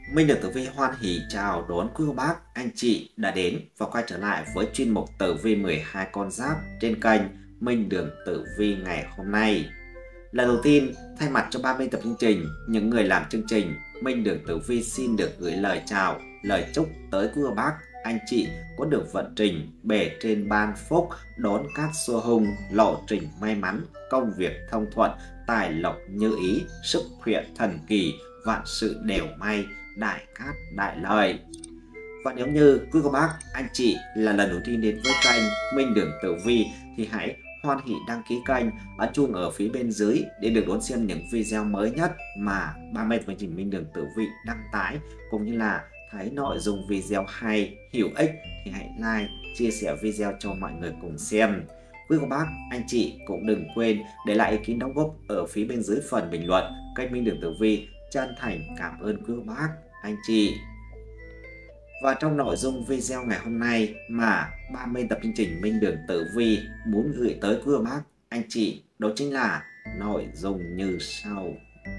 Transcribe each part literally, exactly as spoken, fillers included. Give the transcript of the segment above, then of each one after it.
Minh được Tử Vi hoan hỉ chào đón quý cô bác, anh chị đã đến và quay trở lại với chuyên mục Tử Vi mười hai con giáp trên kênh Minh Đường Tử Vi ngày hôm nay. Lần đầu tiên, thay mặt cho ban biên tập chương trình, những người làm chương trình, Minh Đường Tử Vi xin được gửi lời chào, lời chúc tới quý cô bác, anh chị có được vận trình bề trên ban phúc, đón các xua hung, lộ trình may mắn, công việc thông thuận, tài lộc như ý, sức khỏe thần kỳ, vạn sự đều may, đại cát đại lợi. Và nếu như quý cô bác, anh chị là lần đầu tiên đến với kênh Minh Đường Tử Vi thì hãy hoan hỉ đăng ký kênh, ấn chuông ở phía bên dưới để được đón xem những video mới nhất mà ban biên tập chương trình Minh Đường Tử Vi đăng tải, cũng như là thấy nội dung video hay, hữu ích thì hãy like, chia sẻ video cho mọi người cùng xem. Quý cô bác, anh chị cũng đừng quên để lại ý kiến đóng góp ở phía bên dưới phần bình luận. Kênh Minh Đường Tử Vi chân thành cảm ơn quý cô bác, anh chị. Và trong nội dung video ngày hôm nay mà ban biên tập chương trình Minh Đường Tử Vi muốn gửi tới quý cô bác, anh chị, đó chính là nội dung như sau.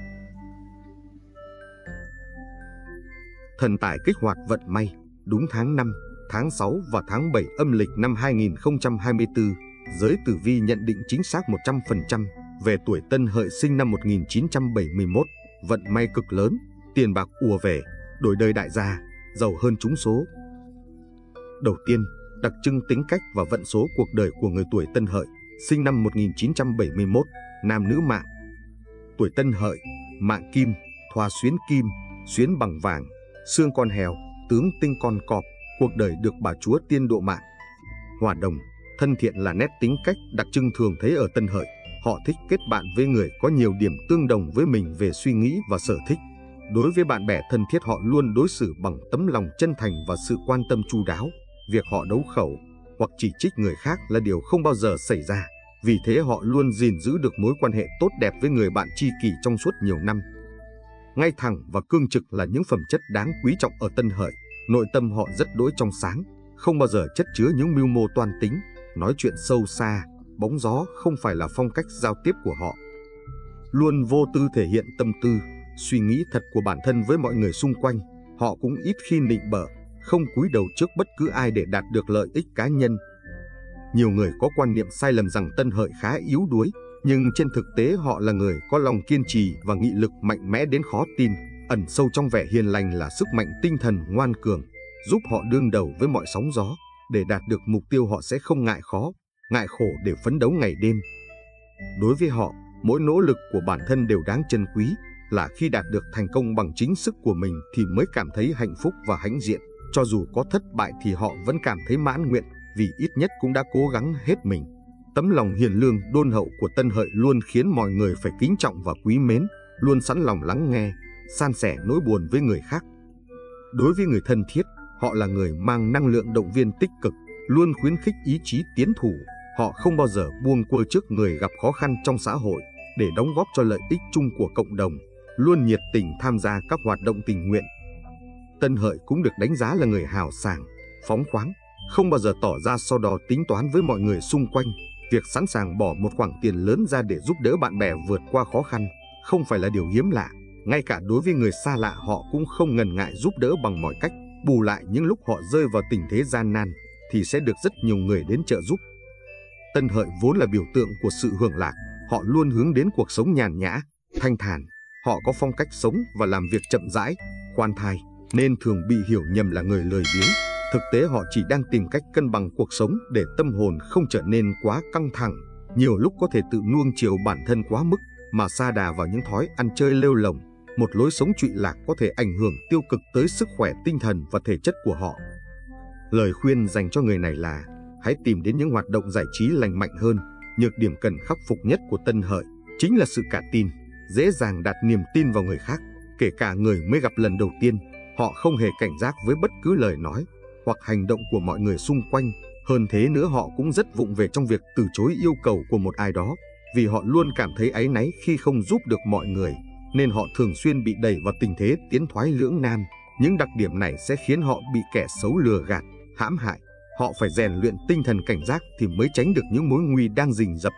Thần tài kích hoạt vận may đúng tháng năm, tháng sáu và tháng bảy âm lịch năm hai nghìn không trăm hai mươi tư. Giới tử vi nhận định chính xác một trăm phần trăm về tuổi Tân Hợi sinh năm một nghìn chín trăm bảy mươi mốt. Vận may cực lớn, tiền bạc ùa về, đổi đời đại gia, giàu hơn trúng số. Đầu tiên, đặc trưng tính cách và vận số cuộc đời của người tuổi Tân Hợi, sinh năm một nghìn chín trăm bảy mươi mốt, nam nữ mạng. Tuổi Tân Hợi, mạng kim, thoa xuyến kim, xuyến bằng vàng, xương con heo, tướng tinh con cọp, cuộc đời được bà chúa tiên độ mạng. Hỏa đồng, thân thiện là nét tính cách đặc trưng thường thấy ở Tân Hợi. Họ thích kết bạn với người có nhiều điểm tương đồng với mình về suy nghĩ và sở thích. Đối với bạn bè thân thiết, họ luôn đối xử bằng tấm lòng chân thành và sự quan tâm chu đáo. Việc họ đấu khẩu hoặc chỉ trích người khác là điều không bao giờ xảy ra. Vì thế họ luôn gìn giữ được mối quan hệ tốt đẹp với người bạn tri kỷ trong suốt nhiều năm. Ngay thẳng và cương trực là những phẩm chất đáng quý trọng ở Tân Hợi. Nội tâm họ rất đỗi trong sáng, không bao giờ chất chứa những mưu mô toan tính, nói chuyện sâu xa, bóng gió không phải là phong cách giao tiếp của họ. Luôn vô tư thể hiện tâm tư, suy nghĩ thật của bản thân với mọi người xung quanh. Họ cũng ít khi nịnh bợ, không cúi đầu trước bất cứ ai để đạt được lợi ích cá nhân. Nhiều người có quan niệm sai lầm rằng Tân Hợi khá yếu đuối, nhưng trên thực tế họ là người có lòng kiên trì và nghị lực mạnh mẽ đến khó tin. Ẩn sâu trong vẻ hiền lành là sức mạnh tinh thần ngoan cường, giúp họ đương đầu với mọi sóng gió. Để đạt được mục tiêu họ sẽ không ngại khó, ngại khổ để phấn đấu ngày đêm. Đối với họ, mỗi nỗ lực của bản thân đều đáng trân quý, là khi đạt được thành công bằng chính sức của mình thì mới cảm thấy hạnh phúc và hãnh diện. Cho dù có thất bại thì họ vẫn cảm thấy mãn nguyện, vì ít nhất cũng đã cố gắng hết mình. Tấm lòng hiền lương đôn hậu của Tân Hợi luôn khiến mọi người phải kính trọng và quý mến, luôn sẵn lòng lắng nghe, san sẻ nỗi buồn với người khác. Đối với người thân thiết, họ là người mang năng lượng động viên tích cực, luôn khuyến khích ý chí tiến thủ. Họ không bao giờ buông xuôi trước người gặp khó khăn trong xã hội để đóng góp cho lợi ích chung của cộng đồng, luôn nhiệt tình tham gia các hoạt động tình nguyện. Tân Hợi cũng được đánh giá là người hào sảng, phóng khoáng, không bao giờ tỏ ra so đo tính toán với mọi người xung quanh. Việc sẵn sàng bỏ một khoản tiền lớn ra để giúp đỡ bạn bè vượt qua khó khăn không phải là điều hiếm lạ. Ngay cả đối với người xa lạ, họ cũng không ngần ngại giúp đỡ bằng mọi cách. Bù lại những lúc họ rơi vào tình thế gian nan thì sẽ được rất nhiều người đến trợ giúp. Tân Hợi vốn là biểu tượng của sự hưởng lạc, họ luôn hướng đến cuộc sống nhàn nhã, thanh thản. Họ có phong cách sống và làm việc chậm rãi, khoan thai, nên thường bị hiểu nhầm là người lười biếng. Thực tế họ chỉ đang tìm cách cân bằng cuộc sống để tâm hồn không trở nên quá căng thẳng. Nhiều lúc có thể tự nuông chiều bản thân quá mức mà sa đà vào những thói ăn chơi lêu lổng. Một lối sống trụy lạc có thể ảnh hưởng tiêu cực tới sức khỏe tinh thần và thể chất của họ. Lời khuyên dành cho người này là hãy tìm đến những hoạt động giải trí lành mạnh hơn. Nhược điểm cần khắc phục nhất của Tân Hợi chính là sự cả tin, dễ dàng đặt niềm tin vào người khác. Kể cả người mới gặp lần đầu tiên, họ không hề cảnh giác với bất cứ lời nói hoặc hành động của mọi người xung quanh. Hơn thế nữa, họ cũng rất vụng về trong việc từ chối yêu cầu của một ai đó, vì họ luôn cảm thấy áy náy khi không giúp được mọi người, nên họ thường xuyên bị đẩy vào tình thế tiến thoái lưỡng nan. Những đặc điểm này sẽ khiến họ bị kẻ xấu lừa gạt, hãm hại. Họ phải rèn luyện tinh thần cảnh giác thì mới tránh được những mối nguy đang rình rập.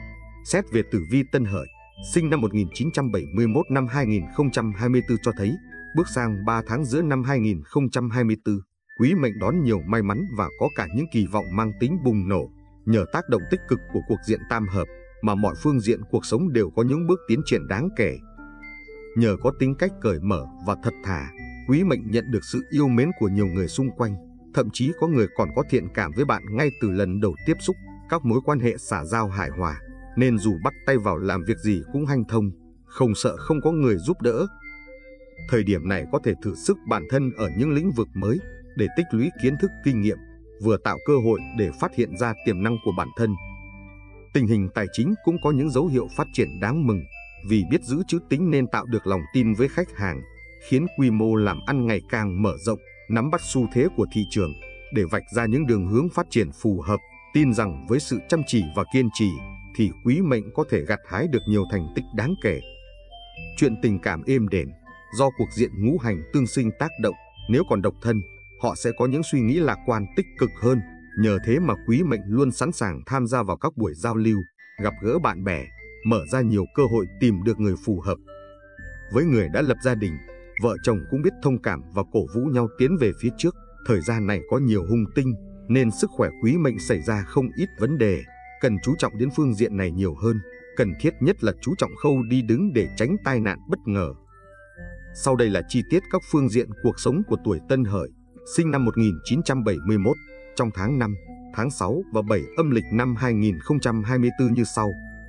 Xét về tử vi Tân Hợi, sinh năm một nghìn chín trăm bảy mươi mốt năm hai nghìn không trăm hai mươi tư cho thấy, Bước sang ba tháng giữa năm hai nghìn không trăm hai mươi tư, Quý mệnh đón nhiều may mắn và có cả những kỳ vọng mang tính bùng nổ. Nhờ tác động tích cực của cuộc diện tam hợp mà mọi phương diện cuộc sống đều có những bước tiến triển đáng kể. Nhờ có tính cách cởi mở và thật thà, Quý mệnh nhận được sự yêu mến của nhiều người xung quanh. Thậm chí có người còn có thiện cảm với bạn ngay từ lần đầu tiếp xúc, các mối quan hệ xã giao hài hòa, nên dù bắt tay vào làm việc gì cũng hanh thông, không sợ không có người giúp đỡ. Thời điểm này có thể thử sức bản thân ở những lĩnh vực mới để tích lũy kiến thức kinh nghiệm, vừa tạo cơ hội để phát hiện ra tiềm năng của bản thân. Tình hình tài chính cũng có những dấu hiệu phát triển đáng mừng, vì biết giữ chữ tín nên tạo được lòng tin với khách hàng, khiến quy mô làm ăn ngày càng mở rộng, nắm bắt xu thế của thị trường để vạch ra những đường hướng phát triển phù hợp. Tin rằng với sự chăm chỉ và kiên trì thì Quý mệnh có thể gặt hái được nhiều thành tích đáng kể. Chuyện tình cảm êm đềm, do cuộc diện ngũ hành tương sinh tác động, nếu còn độc thân, họ sẽ có những suy nghĩ lạc quan tích cực hơn. Nhờ thế mà Quý mệnh luôn sẵn sàng tham gia vào các buổi giao lưu, gặp gỡ bạn bè, mở ra nhiều cơ hội tìm được người phù hợp. Với người đã lập gia đình, vợ chồng cũng biết thông cảm và cổ vũ nhau tiến về phía trước. Thời gian này có nhiều hung tinh, nên sức khỏe Quý mệnh xảy ra không ít vấn đề, cần chú trọng đến phương diện này nhiều hơn. Cần thiết nhất là chú trọng khâu đi đứng để tránh tai nạn bất ngờ. Sau đây là chi tiết các phương diện cuộc sống của tuổi Tân Hợi, sinh năm một nghìn chín trăm bảy mươi mốt, trong tháng năm, tháng sáu và bảy âm lịch năm hai nghìn không trăm hai mươi tư như sau.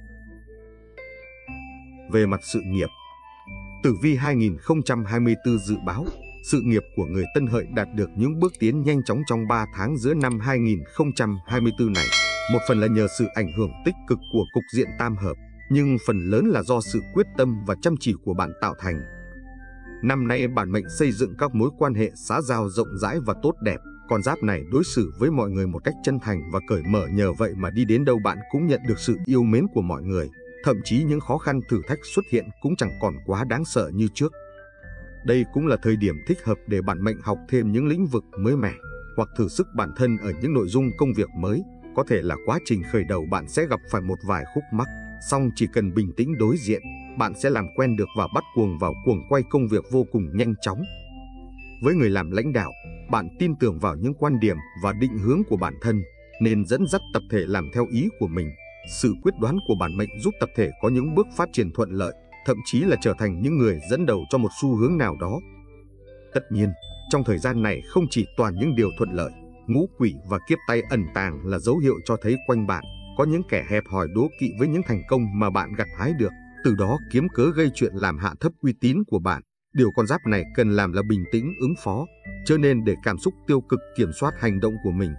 Về mặt sự nghiệp, tử vi hai nghìn không trăm hai mươi tư dự báo, sự nghiệp của người Tân Hợi đạt được những bước tiến nhanh chóng trong ba tháng giữa năm hai nghìn không trăm hai mươi tư này. Một phần là nhờ sự ảnh hưởng tích cực của cục diện tam hợp, nhưng phần lớn là do sự quyết tâm và chăm chỉ của bạn tạo thành. Năm nay bản mệnh xây dựng các mối quan hệ xã giao rộng rãi và tốt đẹp. Con giáp này đối xử với mọi người một cách chân thành và cởi mở, nhờ vậy mà đi đến đâu bạn cũng nhận được sự yêu mến của mọi người. Thậm chí những khó khăn thử thách xuất hiện cũng chẳng còn quá đáng sợ như trước. Đây cũng là thời điểm thích hợp để bản mệnh học thêm những lĩnh vực mới mẻ, hoặc thử sức bản thân ở những nội dung công việc mới. Có thể là quá trình khởi đầu bạn sẽ gặp phải một vài khúc mắc, song chỉ cần bình tĩnh đối diện, bạn sẽ làm quen được và bắt cuồng vào cuồng quay công việc vô cùng nhanh chóng. Với người làm lãnh đạo, bạn tin tưởng vào những quan điểm và định hướng của bản thân, nên dẫn dắt tập thể làm theo ý của mình. Sự quyết đoán của bản mệnh giúp tập thể có những bước phát triển thuận lợi, thậm chí là trở thành những người dẫn đầu cho một xu hướng nào đó. Tất nhiên, trong thời gian này không chỉ toàn những điều thuận lợi, ngũ quỷ và kiếp tay ẩn tàng là dấu hiệu cho thấy quanh bạn có những kẻ hẹp hòi đố kỵ với những thành công mà bạn gặt hái được, từ đó kiếm cớ gây chuyện làm hạ thấp uy tín của bạn. Điều con giáp này cần làm là bình tĩnh ứng phó, chớ nên để cảm xúc tiêu cực kiểm soát hành động của mình.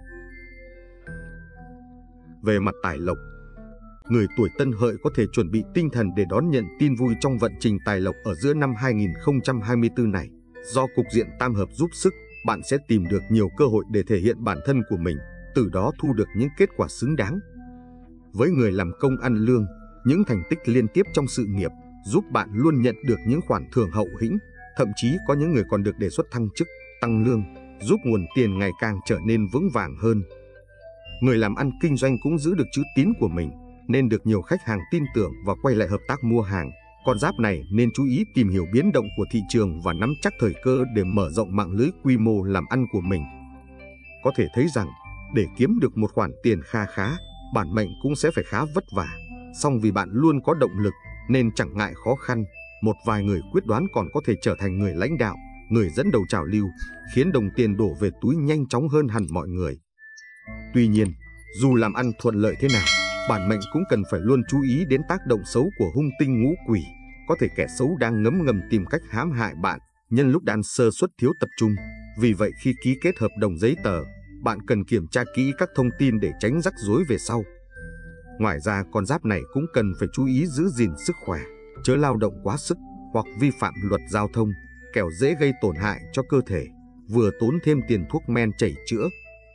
Về mặt tài lộc, người tuổi Tân Hợi có thể chuẩn bị tinh thần để đón nhận tin vui trong vận trình tài lộc ở giữa năm hai nghìn không trăm hai mươi tư này. Do cục diện tam hợp giúp sức, bạn sẽ tìm được nhiều cơ hội để thể hiện bản thân của mình, từ đó thu được những kết quả xứng đáng. Với người làm công ăn lương, những thành tích liên tiếp trong sự nghiệp giúp bạn luôn nhận được những khoản thưởng hậu hĩnh, thậm chí có những người còn được đề xuất thăng chức, tăng lương, giúp nguồn tiền ngày càng trở nên vững vàng hơn. Người làm ăn kinh doanh cũng giữ được chữ tín của mình, nên được nhiều khách hàng tin tưởng và quay lại hợp tác mua hàng. Con giáp này nên chú ý tìm hiểu biến động của thị trường và nắm chắc thời cơ để mở rộng mạng lưới quy mô làm ăn của mình. Có thể thấy rằng, để kiếm được một khoản tiền kha khá, bản mệnh cũng sẽ phải khá vất vả. Song vì bạn luôn có động lực nên chẳng ngại khó khăn. Một vài người quyết đoán còn có thể trở thành người lãnh đạo, người dẫn đầu trào lưu, khiến đồng tiền đổ về túi nhanh chóng hơn hẳn mọi người. Tuy nhiên, dù làm ăn thuận lợi thế nào, bản mệnh cũng cần phải luôn chú ý đến tác động xấu của hung tinh ngũ quỷ. Có thể kẻ xấu đang ngấm ngầm tìm cách hãm hại bạn nhân lúc đang sơ suất thiếu tập trung. Vì vậy khi ký kết hợp đồng giấy tờ, bạn cần kiểm tra kỹ các thông tin để tránh rắc rối về sau. Ngoài ra, con giáp này cũng cần phải chú ý giữ gìn sức khỏe, chớ lao động quá sức hoặc vi phạm luật giao thông, kẻo dễ gây tổn hại cho cơ thể, vừa tốn thêm tiền thuốc men chảy chữa.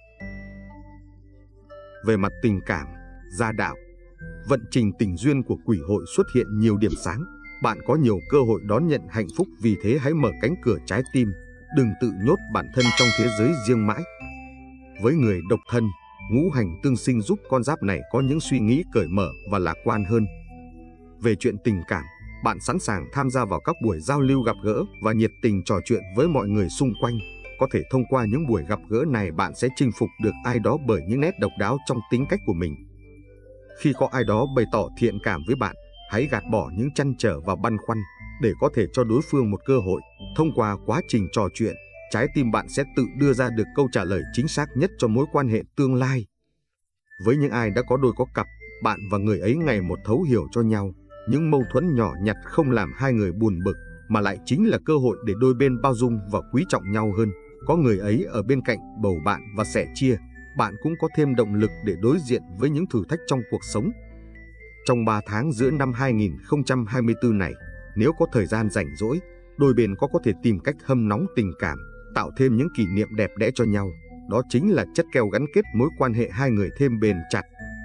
Về mặt tình cảm, gia đạo, vận trình tình duyên của quỷ hội xuất hiện nhiều điểm sáng. Bạn có nhiều cơ hội đón nhận hạnh phúc, vì thế hãy mở cánh cửa trái tim, đừng tự nhốt bản thân trong thế giới riêng mãi. Với người độc thân, ngũ hành tương sinh giúp con giáp này có những suy nghĩ cởi mở và lạc quan hơn. Về chuyện tình cảm, bạn sẵn sàng tham gia vào các buổi giao lưu gặp gỡ và nhiệt tình trò chuyện với mọi người xung quanh. Có thể thông qua những buổi gặp gỡ này bạn sẽ chinh phục được ai đó bởi những nét độc đáo trong tính cách của mình. Khi có ai đó bày tỏ thiện cảm với bạn, hãy gạt bỏ những trăn trở và băn khoăn để có thể cho đối phương một cơ hội. Thông qua quá trình trò chuyện, trái tim bạn sẽ tự đưa ra được câu trả lời chính xác nhất cho mối quan hệ tương lai. Với những ai đã có đôi có cặp, bạn và người ấy ngày một thấu hiểu cho nhau. Những mâu thuẫn nhỏ nhặt không làm hai người buồn bực, mà lại chính là cơ hội để đôi bên bao dung và quý trọng nhau hơn. Có người ấy ở bên cạnh bầu bạn và sẻ chia, bạn cũng có thêm động lực để đối diện với những thử thách trong cuộc sống. Trong ba tháng giữa năm hai nghìn không trăm hai mươi tư này, nếu có thời gian rảnh rỗi, đôi bên có có thể tìm cách hâm nóng tình cảm, tạo thêm những kỷ niệm đẹp đẽ cho nhau. Đó chính là chất keo gắn kết mối quan hệ hai người thêm bền chặt.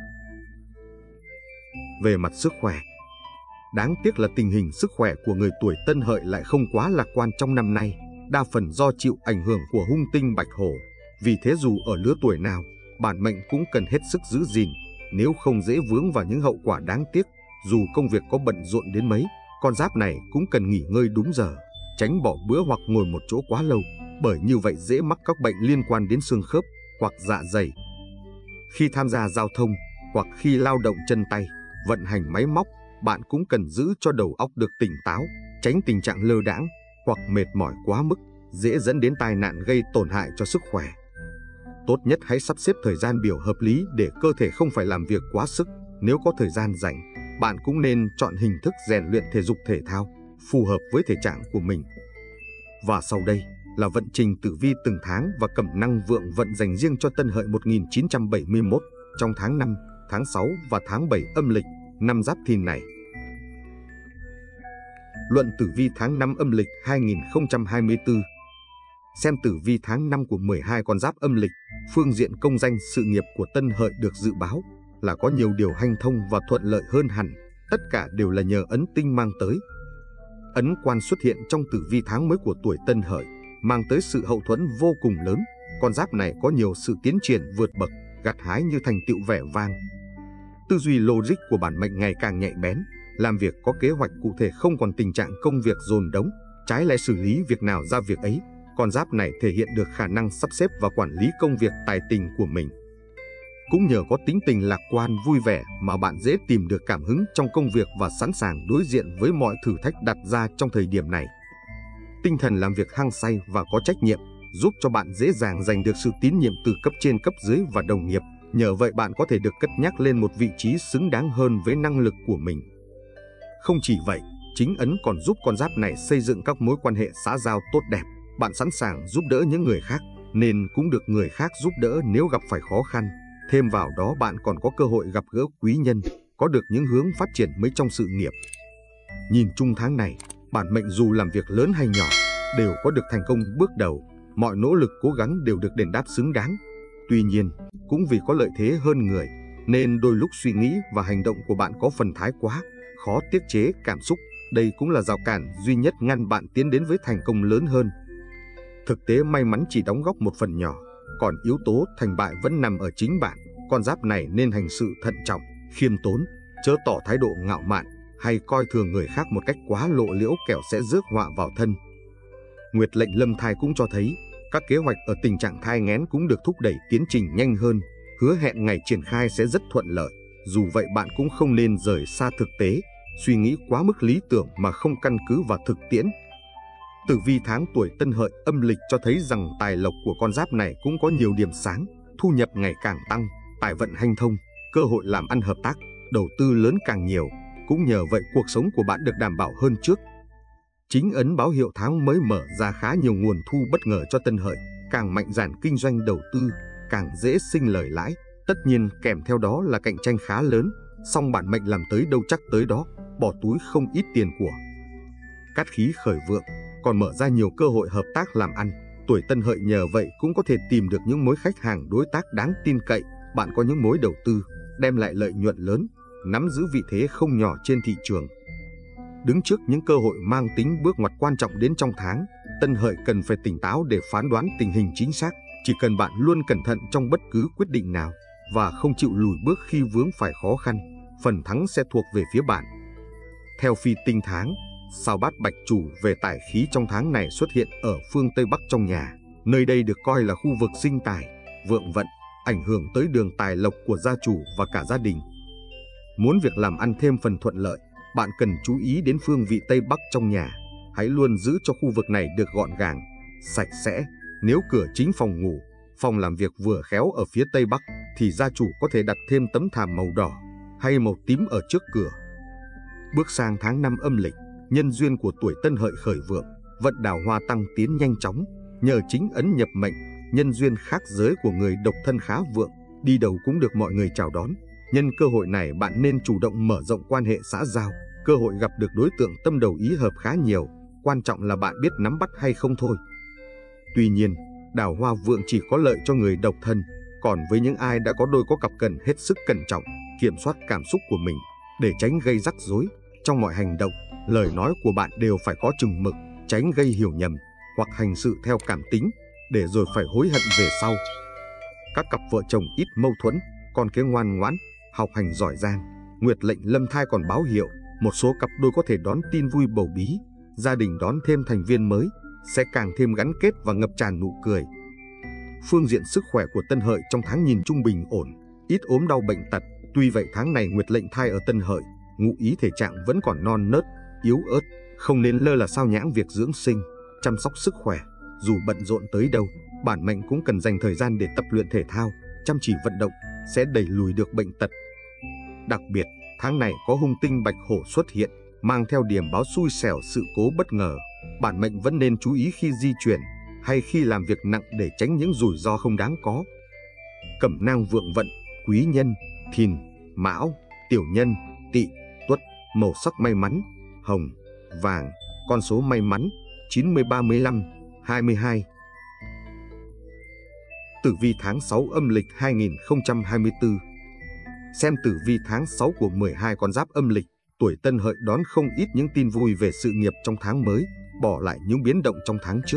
Về mặt sức khỏe, đáng tiếc là tình hình sức khỏe của người tuổi Tân Hợi lại không quá lạc quan trong năm nay, đa phần do chịu ảnh hưởng của hung tinh Bạch Hổ. Vì thế dù ở lứa tuổi nào, bản mệnh cũng cần hết sức giữ gìn, nếu không dễ vướng vào những hậu quả đáng tiếc. Dù công việc có bận rộn đến mấy, con giáp này cũng cần nghỉ ngơi đúng giờ, tránh bỏ bữa hoặc ngồi một chỗ quá lâu, bởi như vậy dễ mắc các bệnh liên quan đến xương khớp hoặc dạ dày. Khi tham gia giao thông hoặc khi lao động chân tay, vận hành máy móc, bạn cũng cần giữ cho đầu óc được tỉnh táo, tránh tình trạng lơ đãng hoặc mệt mỏi quá mức, dễ dẫn đến tai nạn gây tổn hại cho sức khỏe. Tốt nhất hãy sắp xếp thời gian biểu hợp lý để cơ thể không phải làm việc quá sức. Nếu có thời gian rảnh, bạn cũng nên chọn hình thức rèn luyện thể dục thể thao phù hợp với thể trạng của mình. Và sau đây là vận trình tử vi từng tháng và cẩm năng vượng vận dành riêng cho Tân Hợi một nghìn chín trăm bảy mươi mốt trong tháng năm, tháng sáu và tháng bảy âm lịch năm Giáp Thìn này. Luận tử vi tháng năm âm lịch hai nghìn không trăm hai mươi tư. Xem tử vi tháng năm của mười hai con giáp âm lịch, phương diện công danh sự nghiệp của Tân Hợi được dự báo là có nhiều điều hanh thông và thuận lợi hơn hẳn, tất cả đều là nhờ ấn tinh mang tới. Ấn quan xuất hiện trong tử vi tháng mới của tuổi Tân Hợi, mang tới sự hậu thuẫn vô cùng lớn. Con giáp này có nhiều sự tiến triển vượt bậc, gặt hái như thành tựu vẻ vang. Tư duy logic của bản mệnh ngày càng nhạy bén, làm việc có kế hoạch cụ thể, không còn tình trạng công việc dồn đống, trái lại xử lý việc nào ra việc ấy. Con giáp này thể hiện được khả năng sắp xếp và quản lý công việc tài tình của mình. Cũng nhờ có tính tình lạc quan vui vẻ mà bạn dễ tìm được cảm hứng trong công việc và sẵn sàng đối diện với mọi thử thách đặt ra trong thời điểm này. Tinh thần làm việc hăng say và có trách nhiệm giúp cho bạn dễ dàng giành được sự tín nhiệm từ cấp trên cấp dưới và đồng nghiệp. Nhờ vậy bạn có thể được cất nhắc lên một vị trí xứng đáng hơn với năng lực của mình. Không chỉ vậy, chính ấn còn giúp con giáp này xây dựng các mối quan hệ xã giao tốt đẹp. Bạn sẵn sàng giúp đỡ những người khác, nên cũng được người khác giúp đỡ nếu gặp phải khó khăn. Thêm vào đó bạn còn có cơ hội gặp gỡ quý nhân, có được những hướng phát triển mới trong sự nghiệp. Nhìn chung tháng này, bản mệnh dù làm việc lớn hay nhỏ, đều có được thành công bước đầu. Mọi nỗ lực cố gắng đều được đền đáp xứng đáng. Tuy nhiên, cũng vì có lợi thế hơn người, nên đôi lúc suy nghĩ và hành động của bạn có phần thái quá, khó tiết chế cảm xúc. Đây cũng là rào cản duy nhất ngăn bạn tiến đến với thành công lớn hơn. Thực tế may mắn chỉ đóng góp một phần nhỏ, còn yếu tố thành bại vẫn nằm ở chính bạn. Con giáp này nên hành sự thận trọng, khiêm tốn, chớ tỏ thái độ ngạo mạn hay coi thường người khác một cách quá lộ liễu, kẻo sẽ rước họa vào thân. Nguyệt lệnh lâm thai cũng cho thấy các kế hoạch ở tình trạng thai nghén cũng được thúc đẩy tiến trình nhanh hơn, hứa hẹn ngày triển khai sẽ rất thuận lợi. Dù vậy bạn cũng không nên rời xa thực tế, suy nghĩ quá mức lý tưởng mà không căn cứ vào thực tiễn. Tử vi tháng tuổi Tân Hợi âm lịch cho thấy rằng tài lộc của con giáp này cũng có nhiều điểm sáng, thu nhập ngày càng tăng, tài vận hanh thông, cơ hội làm ăn hợp tác, đầu tư lớn càng nhiều. Cũng nhờ vậy cuộc sống của bạn được đảm bảo hơn trước. Chính ấn báo hiệu tháng mới mở ra khá nhiều nguồn thu bất ngờ cho Tân Hợi, càng mạnh dạn kinh doanh đầu tư, càng dễ sinh lời lãi. Tất nhiên kèm theo đó là cạnh tranh khá lớn, song bản mệnh làm tới đâu chắc tới đó, bỏ túi không ít tiền của. Cát khí khởi vượng, còn mở ra nhiều cơ hội hợp tác làm ăn. Tuổi Tân Hợi nhờ vậy cũng có thể tìm được những mối khách hàng đối tác đáng tin cậy. Bạn có những mối đầu tư đem lại lợi nhuận lớn, nắm giữ vị thế không nhỏ trên thị trường. Đứng trước những cơ hội mang tính bước ngoặt quan trọng đến trong tháng, Tân Hợi cần phải tỉnh táo để phán đoán tình hình chính xác. Chỉ cần bạn luôn cẩn thận trong bất cứ quyết định nào và không chịu lùi bước khi vướng phải khó khăn, phần thắng sẽ thuộc về phía bạn. Theo phi tinh tháng, sao Bát Bạch chủ về tài khí trong tháng này xuất hiện ở phương Tây Bắc trong nhà. Nơi đây được coi là khu vực sinh tài, vượng vận, ảnh hưởng tới đường tài lộc của gia chủ và cả gia đình. Muốn việc làm ăn thêm phần thuận lợi, bạn cần chú ý đến phương vị Tây Bắc trong nhà. Hãy luôn giữ cho khu vực này được gọn gàng, sạch sẽ. Nếu cửa chính phòng ngủ, phòng làm việc vừa khéo ở phía Tây Bắc, thì gia chủ có thể đặt thêm tấm thảm màu đỏ hay màu tím ở trước cửa. Bước sang tháng năm âm lịch, nhân duyên của tuổi Tân Hợi khởi vượng, vận đào hoa tăng tiến nhanh chóng. Nhờ chính ấn nhập mệnh, nhân duyên khác giới của người độc thân khá vượng, đi đâu cũng được mọi người chào đón. Nhân cơ hội này bạn nên chủ động mở rộng quan hệ xã giao, cơ hội gặp được đối tượng tâm đầu ý hợp khá nhiều, quan trọng là bạn biết nắm bắt hay không thôi. Tuy nhiên, đào hoa vượng chỉ có lợi cho người độc thân, còn với những ai đã có đôi có cặp cần hết sức cẩn trọng, kiểm soát cảm xúc của mình để tránh gây rắc rối. Trong mọi hành động, lời nói của bạn đều phải có chừng mực, tránh gây hiểu nhầm hoặc hành sự theo cảm tính, để rồi phải hối hận về sau. Các cặp vợ chồng ít mâu thuẫn, con cái ngoan ngoãn, học hành giỏi giang, nguyệt lệnh lâm thai còn báo hiệu, một số cặp đôi có thể đón tin vui bầu bí, gia đình đón thêm thành viên mới, sẽ càng thêm gắn kết và ngập tràn nụ cười. Phương diện sức khỏe của Tân Hợi trong tháng nhìn trung bình ổn, ít ốm đau bệnh tật. Tuy vậy tháng này nguyệt lệnh thai ở Tân Hợi, ngụ ý thể trạng vẫn còn non nớt, yếu ớt, không nên lơ là sao nhãng việc dưỡng sinh, chăm sóc sức khỏe. Dù bận rộn tới đâu, bản mệnh cũng cần dành thời gian để tập luyện thể thao, chăm chỉ vận động, sẽ đẩy lùi được bệnh tật. Đặc biệt, tháng này có hung tinh bạch hổ xuất hiện, mang theo điểm báo xui xẻo sự cố bất ngờ. Bản mệnh vẫn nên chú ý khi di chuyển hay khi làm việc nặng để tránh những rủi ro không đáng có. Cẩm nang vượng vận, quý nhân, Thìn, Mão, Tiểu Nhân, Tỵ, Tuất. Màu sắc may mắn, hồng, vàng. Con số may mắn, chín mươi, ba mươi lăm, hai mươi hai. Tử vi tháng sáu âm lịch hai nghìn không trăm hai mươi tư. Xem tử vi tháng sáu của mười hai con giáp âm lịch, tuổi Tân Hợi đón không ít những tin vui về sự nghiệp trong tháng mới, bỏ lại những biến động trong tháng trước.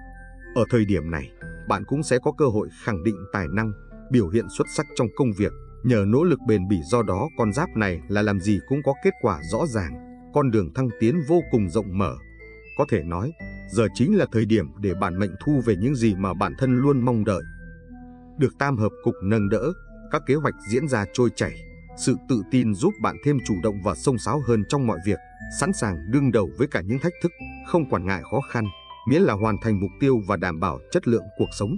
Ở thời điểm này, bạn cũng sẽ có cơ hội khẳng định tài năng, biểu hiện xuất sắc trong công việc, nhờ nỗ lực bền bỉ. Do đó con giáp này là làm gì cũng có kết quả rõ ràng, con đường thăng tiến vô cùng rộng mở. Có thể nói, giờ chính là thời điểm để bản mệnh thu về những gì mà bản thân luôn mong đợi. Được tam hợp cục nâng đỡ, các kế hoạch diễn ra trôi chảy, sự tự tin giúp bạn thêm chủ động và xông xáo hơn trong mọi việc, sẵn sàng đương đầu với cả những thách thức, không quản ngại khó khăn, miễn là hoàn thành mục tiêu và đảm bảo chất lượng cuộc sống.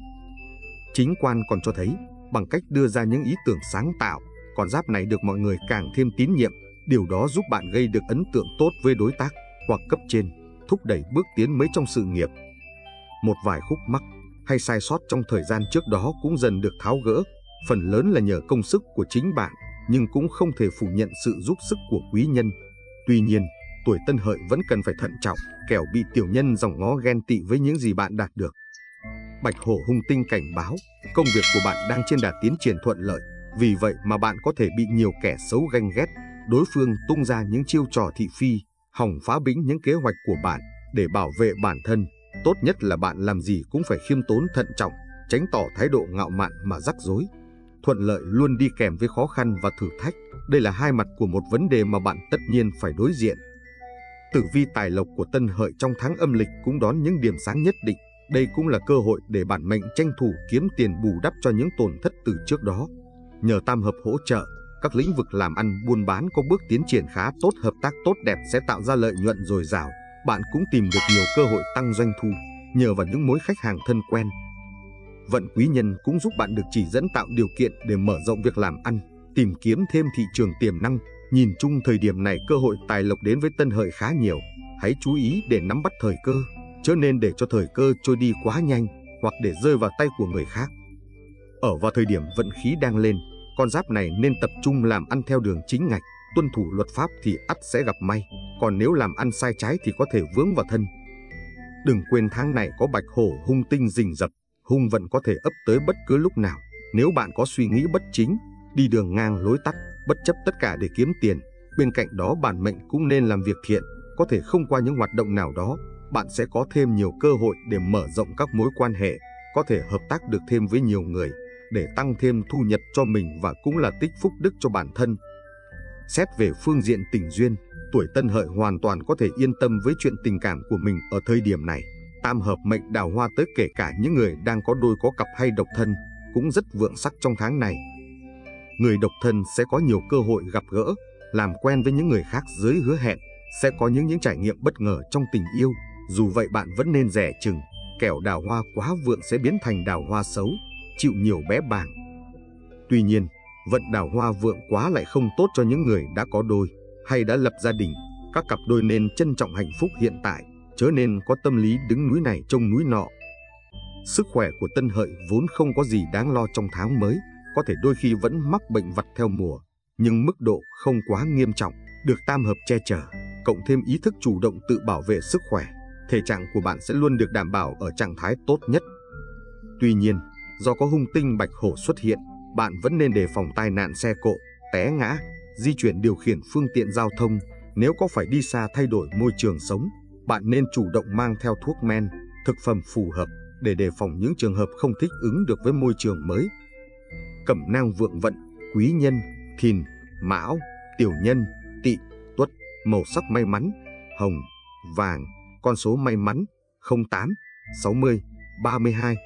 Chính quan còn cho thấy, bằng cách đưa ra những ý tưởng sáng tạo, con giáp này được mọi người càng thêm tín nhiệm. Điều đó giúp bạn gây được ấn tượng tốt với đối tác hoặc cấp trên, thúc đẩy bước tiến mới trong sự nghiệp. Một vài khúc mắc hay sai sót trong thời gian trước đó cũng dần được tháo gỡ, phần lớn là nhờ công sức của chính bạn, nhưng cũng không thể phủ nhận sự giúp sức của quý nhân. Tuy nhiên, tuổi Tân Hợi vẫn cần phải thận trọng, kẻo bị tiểu nhân dòng ngó ghen tị với những gì bạn đạt được. Bạch hổ hung tinh cảnh báo, công việc của bạn đang trên đà tiến triển thuận lợi, vì vậy mà bạn có thể bị nhiều kẻ xấu ganh ghét, đối phương tung ra những chiêu trò thị phi, hòng phá bĩnh những kế hoạch của bạn. Để bảo vệ bản thân, tốt nhất là bạn làm gì cũng phải khiêm tốn thận trọng, tránh tỏ thái độ ngạo mạn mà rắc rối. Thuận lợi luôn đi kèm với khó khăn và thử thách, đây là hai mặt của một vấn đề mà bạn tất nhiên phải đối diện. Tử vi tài lộc của Tân Hợi trong tháng âm lịch cũng đón những điểm sáng nhất định. Đây cũng là cơ hội để bản mệnh tranh thủ kiếm tiền bù đắp cho những tổn thất từ trước đó. Nhờ tam hợp hỗ trợ, các lĩnh vực làm ăn buôn bán có bước tiến triển khá tốt, hợp tác tốt đẹp sẽ tạo ra lợi nhuận dồi dào. Bạn cũng tìm được nhiều cơ hội tăng doanh thu nhờ vào những mối khách hàng thân quen. Vận quý nhân cũng giúp bạn được chỉ dẫn, tạo điều kiện để mở rộng việc làm ăn, tìm kiếm thêm thị trường tiềm năng. Nhìn chung thời điểm này cơ hội tài lộc đến với Tân Hợi khá nhiều. Hãy chú ý để nắm bắt thời cơ, chớ nên để cho thời cơ trôi đi quá nhanh hoặc để rơi vào tay của người khác. Ở vào thời điểm vận khí đang lên, con giáp này nên tập trung làm ăn theo đường chính ngạch, tuân thủ luật pháp thì ắt sẽ gặp may, còn nếu làm ăn sai trái thì có thể vướng vào thân. Đừng quên tháng này có bạch hổ hung tinh rình rập, hung vận có thể ấp tới bất cứ lúc nào. Nếu bạn có suy nghĩ bất chính, đi đường ngang lối tắt, bất chấp tất cả để kiếm tiền, bên cạnh đó bản mệnh cũng nên làm việc thiện. Có thể không qua những hoạt động nào đó, bạn sẽ có thêm nhiều cơ hội để mở rộng các mối quan hệ, có thể hợp tác được thêm với nhiều người để tăng thêm thu nhập cho mình và cũng là tích phúc đức cho bản thân. Xét về phương diện tình duyên, tuổi Tân Hợi hoàn toàn có thể yên tâm với chuyện tình cảm của mình ở thời điểm này. Tam hợp mệnh đào hoa tới kể cả những người đang có đôi có cặp hay độc thân cũng rất vượng sắc trong tháng này. Người độc thân sẽ có nhiều cơ hội gặp gỡ, làm quen với những người khác dưới hứa hẹn, sẽ có những những trải nghiệm bất ngờ trong tình yêu. Dù vậy bạn vẫn nên dè chừng, kẻo đào hoa quá vượng sẽ biến thành đào hoa xấu, chịu nhiều bé bàng. Tuy nhiên, vận đào hoa vượng quá lại không tốt cho những người đã có đôi hay đã lập gia đình. Các cặp đôi nên trân trọng hạnh phúc hiện tại, chớ nên có tâm lý đứng núi này trông núi nọ. Sức khỏe của Tân Hợi vốn không có gì đáng lo trong tháng mới, có thể đôi khi vẫn mắc bệnh vặt theo mùa, nhưng mức độ không quá nghiêm trọng, được tam hợp che chở, cộng thêm ý thức chủ động tự bảo vệ sức khỏe, thể trạng của bạn sẽ luôn được đảm bảo ở trạng thái tốt nhất. Tuy nhiên, do có hung tinh bạch hổ xuất hiện, bạn vẫn nên đề phòng tai nạn xe cộ, té ngã, di chuyển điều khiển phương tiện giao thông. Nếu có phải đi xa thay đổi môi trường sống, bạn nên chủ động mang theo thuốc men, thực phẩm phù hợp để đề phòng những trường hợp không thích ứng được với môi trường mới. Cẩm nang vượng vận, quý nhân, thìn, mão, tiểu nhân, tỵ, tuất. Màu sắc may mắn, hồng, vàng. Con số may mắn, không tám, sáu mươi, ba mươi hai.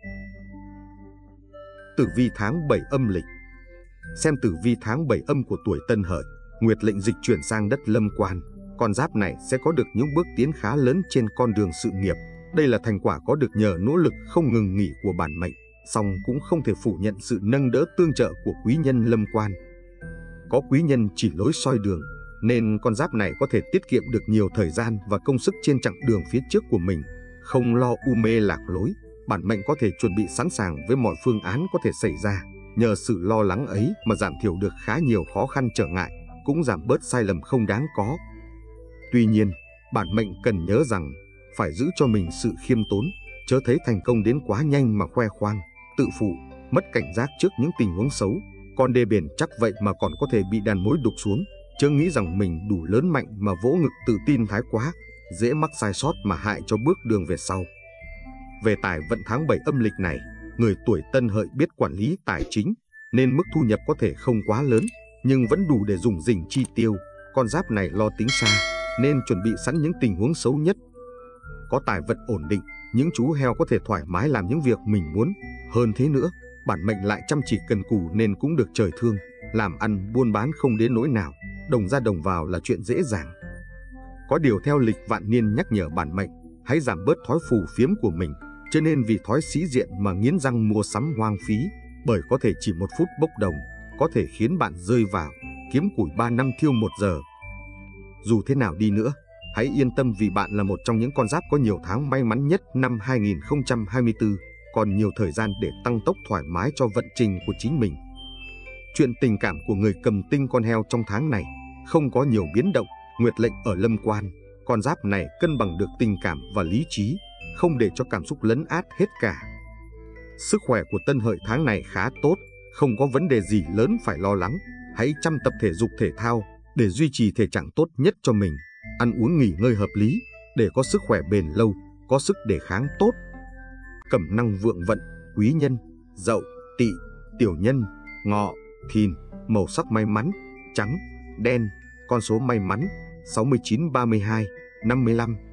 Tử vi tháng bảy âm lịch. Xem tử vi tháng bảy âm của tuổi Tân Hợi, nguyệt lệnh dịch chuyển sang đất Lâm Quan. Con giáp này sẽ có được những bước tiến khá lớn trên con đường sự nghiệp. Đây là thành quả có được nhờ nỗ lực không ngừng nghỉ của bản mệnh, song cũng không thể phủ nhận sự nâng đỡ tương trợ của quý nhân Lâm Quan. Có quý nhân chỉ lối soi đường, nên con giáp này có thể tiết kiệm được nhiều thời gian và công sức trên chặng đường phía trước của mình, không lo u mê lạc lối. Bản mệnh có thể chuẩn bị sẵn sàng với mọi phương án có thể xảy ra. Nhờ sự lo lắng ấy mà giảm thiểu được khá nhiều khó khăn trở ngại, cũng giảm bớt sai lầm không đáng có. Tuy nhiên, bản mệnh cần nhớ rằng phải giữ cho mình sự khiêm tốn, chớ thấy thành công đến quá nhanh mà khoe khoang, tự phụ, mất cảnh giác trước những tình huống xấu. Con đê bền chắc vậy mà còn có thể bị đàn mối đục xuống, chớ nghĩ rằng mình đủ lớn mạnh mà vỗ ngực tự tin thái quá, dễ mắc sai sót mà hại cho bước đường về sau. Về tài vận tháng bảy âm lịch này, người tuổi Tân Hợi biết quản lý tài chính, nên mức thu nhập có thể không quá lớn, nhưng vẫn đủ để dùng dình chi tiêu. Con giáp này lo tính xa, nên chuẩn bị sẵn những tình huống xấu nhất. Có tài vận ổn định, những chú heo có thể thoải mái làm những việc mình muốn. Hơn thế nữa, bản mệnh lại chăm chỉ cần cù nên cũng được trời thương, làm ăn buôn bán không đến nỗi nào, đồng ra đồng vào là chuyện dễ dàng. Có điều theo lịch vạn niên nhắc nhở bản mệnh, hãy giảm bớt thói phù phiếm của mình, cho nên vì thói sĩ diện mà nghiến răng mua sắm hoang phí, bởi có thể chỉ một phút bốc đồng có thể khiến bạn rơi vào kiếm củi ba năm thiêu một giờ. Dù thế nào đi nữa, hãy yên tâm vì bạn là một trong những con giáp có nhiều tháng may mắn nhất năm hai nghìn không trăm hai mươi tư, còn nhiều thời gian để tăng tốc thoải mái cho vận trình của chính mình. Chuyện tình cảm của người cầm tinh con heo trong tháng này không có nhiều biến động. Nguyệt lệnh ở Lâm Quan, con giáp này cân bằng được tình cảm và lý trí, không để cho cảm xúc lấn át hết cả. Sức khỏe của Tân Hợi tháng này khá tốt, không có vấn đề gì lớn phải lo lắng. Hãy chăm tập thể dục thể thao để duy trì thể trạng tốt nhất cho mình, ăn uống nghỉ ngơi hợp lý để có sức khỏe bền lâu, có sức đề kháng tốt. Cẩm năng vượng vận, quý nhân, Dậu, Tỵ, tiểu nhân, Ngọ, Thìn. Màu sắc may mắn, trắng, đen. Con số may mắn, sáu mươi chín, ba mươi hai, năm mươi lăm.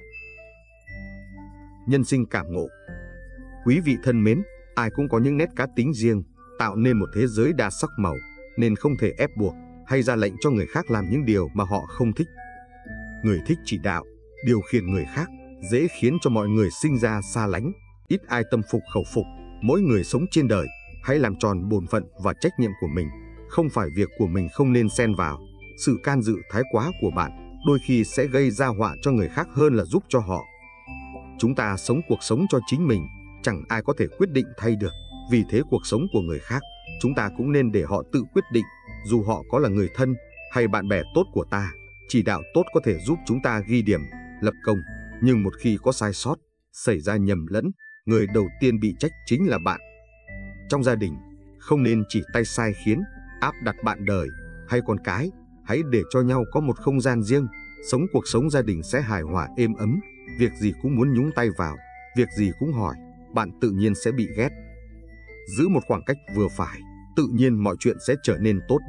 Nhân sinh cảm ngộ. Quý vị thân mến, ai cũng có những nét cá tính riêng, tạo nên một thế giới đa sắc màu, nên không thể ép buộc hay ra lệnh cho người khác làm những điều mà họ không thích. Người thích chỉ đạo, điều khiển người khác, dễ khiến cho mọi người sinh ra xa lánh, ít ai tâm phục khẩu phục. Mỗi người sống trên đời, hãy làm tròn bổn phận và trách nhiệm của mình. Không phải việc của mình không nên xen vào. Sự can dự thái quá của bạn đôi khi sẽ gây ra họa cho người khác hơn là giúp cho họ. Chúng ta sống cuộc sống cho chính mình, chẳng ai có thể quyết định thay được. Vì thế cuộc sống của người khác, chúng ta cũng nên để họ tự quyết định. Dù họ có là người thân hay bạn bè tốt của ta, chỉ đạo tốt có thể giúp chúng ta ghi điểm, lập công. Nhưng một khi có sai sót, xảy ra nhầm lẫn, người đầu tiên bị trách chính là bạn. Trong gia đình, không nên chỉ tay sai khiến, áp đặt bạn đời hay con cái. Hãy để cho nhau có một không gian riêng, sống cuộc sống gia đình sẽ hài hòa êm ấm. Việc gì cũng muốn nhúng tay vào, việc gì cũng hỏi, bạn tự nhiên sẽ bị ghét. Giữ một khoảng cách vừa phải, tự nhiên mọi chuyện sẽ trở nên tốt đẹp.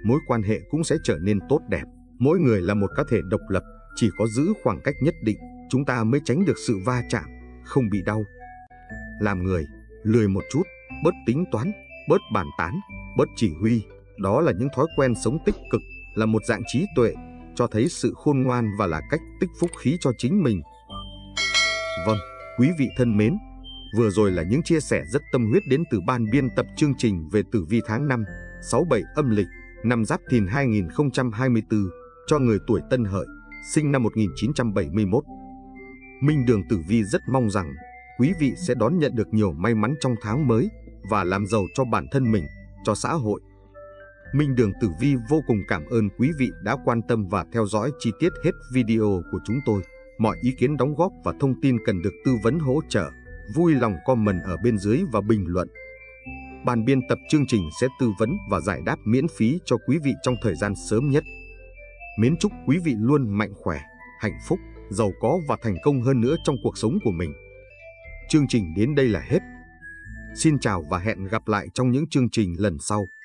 mối quan hệ cũng sẽ trở nên tốt đẹp. Mỗi người là một cá thể độc lập, chỉ có giữ khoảng cách nhất định, chúng ta mới tránh được sự va chạm, không bị đau. Làm người, lười một chút, bớt tính toán, bớt bàn tán, bớt chỉ huy, đó là những thói quen sống tích cực, là một dạng trí tuệ, cho thấy sự khôn ngoan và là cách tích phúc khí cho chính mình. Vâng, quý vị thân mến, vừa rồi là những chia sẻ rất tâm huyết đến từ ban biên tập chương trình về tử vi tháng năm, sáu bảy âm lịch, năm Giáp Thìn hai nghìn không trăm hai mươi tư cho người tuổi Tân Hợi, sinh năm một nghìn chín trăm bảy mươi mốt. Minh Đường Tử Vi rất mong rằng quý vị sẽ đón nhận được nhiều may mắn trong tháng mới và làm giàu cho bản thân mình, cho xã hội. Minh Đường Tử Vi vô cùng cảm ơn quý vị đã quan tâm và theo dõi chi tiết hết video của chúng tôi. Mọi ý kiến đóng góp và thông tin cần được tư vấn hỗ trợ, vui lòng comment ở bên dưới và bình luận. Ban biên tập chương trình sẽ tư vấn và giải đáp miễn phí cho quý vị trong thời gian sớm nhất. Mến chúc quý vị luôn mạnh khỏe, hạnh phúc, giàu có và thành công hơn nữa trong cuộc sống của mình. Chương trình đến đây là hết. Xin chào và hẹn gặp lại trong những chương trình lần sau.